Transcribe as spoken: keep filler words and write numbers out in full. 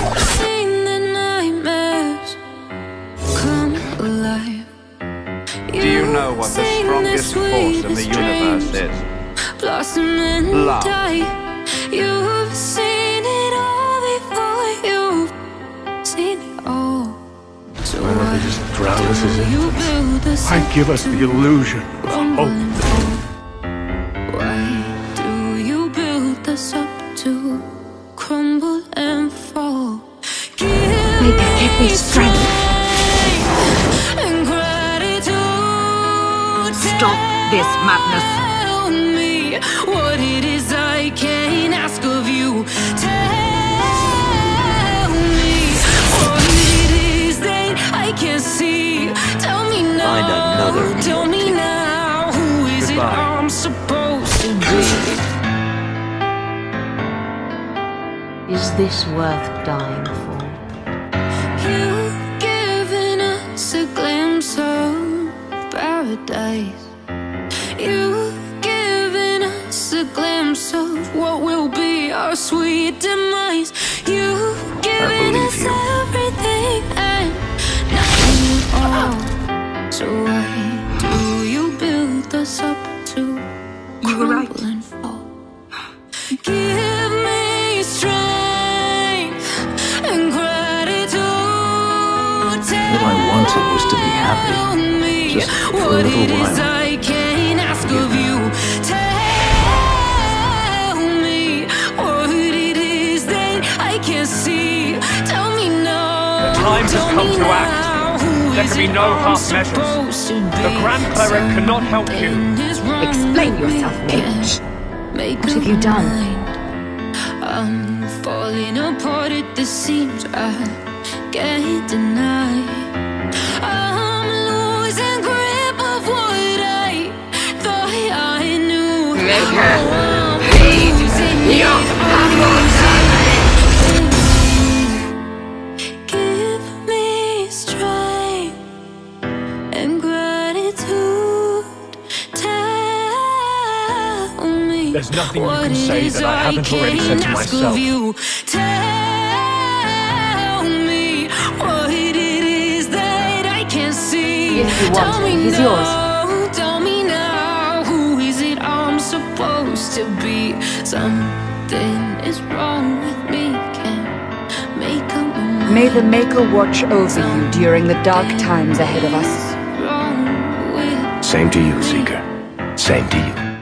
seen the nightmares come alive. Do you know what the strongest force in the universe is? Blossom and Love. die. You've seen it all before. You've seen it all. So Why don't they just drown us as you infants? build the Why give us the illusion of hope? Why do you build us up to crumble and fall? Give Make her give me strength. and gratitude. Stop this madness. Tell me what it is I can ask of you. Tell me what it is that I can see. Tell me now. Find another Tell me Yorkie. now. Who is it Goodbye. I'm supposed to be? Is this worth dying for? You've given us a glimpse of paradise. You've given us a glimpse of what will be our sweet demise. You've given believe us you. everything and nothing at all. So why do you build us up to You were right. crumble and fall? Give me strength and gratitude. All I wanted was to be happy, Tell me just for a what little it is while. I can ask of you. Tell me what it is that I can see. Tell me now. The time has Tell come me to now. act. Who There is can be it no I'm half measures. supposed to The be? Grand Cleric cannot help you. Something is wrong Explain with yourself, me. mage. Make What have up you my done? mind. I'm falling apart at the seams. I can't deny. I'm losing grip of what I thought I knew. Make her Oh, I'm plead losing your it. humble Give me strength and gratitude. Tell me There's nothing you what can it say is that I haven't already can said to ask myself. of you. Tell me what it is that I can see. If you want Tell him, me he's now, yours. Tell me now, who is it I'm supposed to be? Something is wrong with me. Can't make up my mind. May the Maker watch over you during the dark times ahead of us. Wrong with Same to you, Seeker. Same to you.